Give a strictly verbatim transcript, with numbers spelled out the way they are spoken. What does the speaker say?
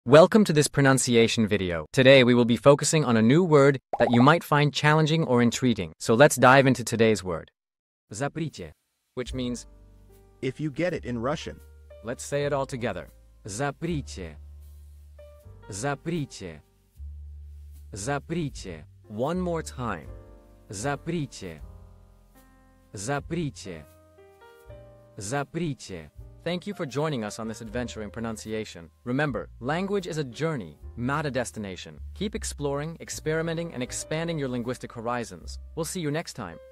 Welcome to this pronunciation video. Today we will be focusing on a new word that you might find challenging or intriguing. So let's dive into today's word. Заприте, which means if you get it in Russian. Let's say it all together. Заприте. Заприте. Заприте. One more time. Заприте. Заприте. Заприте. Thank you for joining us on this adventure in pronunciation. Remember, language is a journey, not a destination. Keep exploring, experimenting, and expanding your linguistic horizons. We'll see you next time.